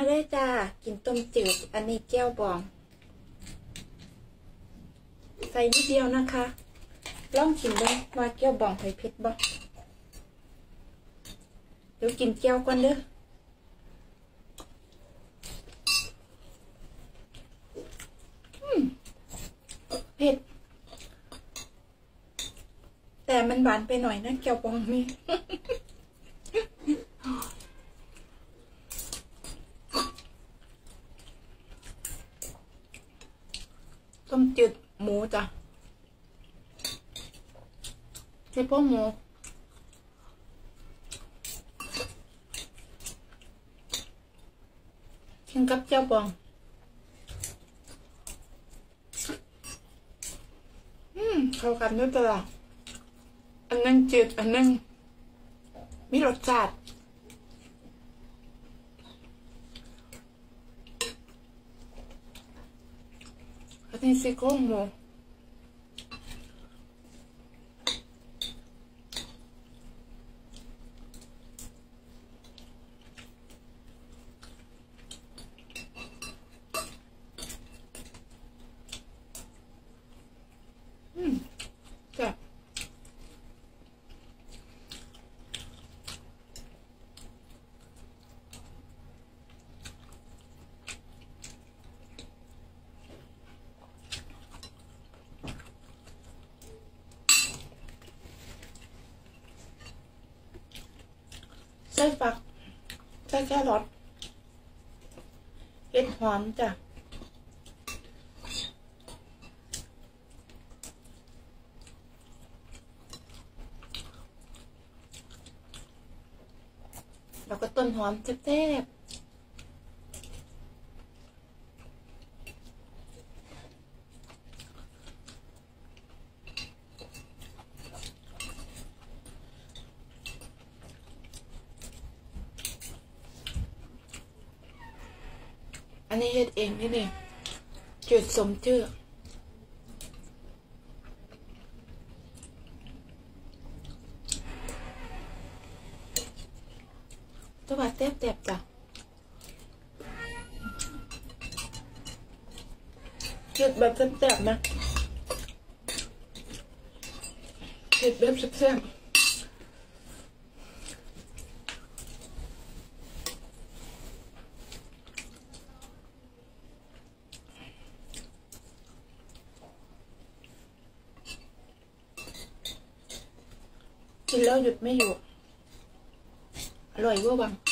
ได้จ้ากินต้มจืดอันนี้แก้วบองใส่นิดเดียวนะคะลองกินดูว่าแก้วบองใส่เผ็ดบ่เดี๋ยวกินแก้วก่อนเด้อเผ็ดแต่มันหวานไปหน่อยนะแก้วบองนี่ต้มจืดหมูจ้ะใช่พวกหมูกินกับเจ้าบองเข้ากันด้วยตลอดอันนึงจืดอันนึงมีรสชาติอันนี้ซี่โครงหมูจ้ะใส่ฝักใส่แครอทเห็ดหอมจ้ะแล้วก็ต้นหอมแซ่บอันนี้เฮ็ดเองนี่จืดสมชื่อตัวแซ่บจ้ะจืดแบบแซ่บๆนะจืดแบบแซ่บกินแล้วหยุดไม่อยู่อร่อยเวอร์วัง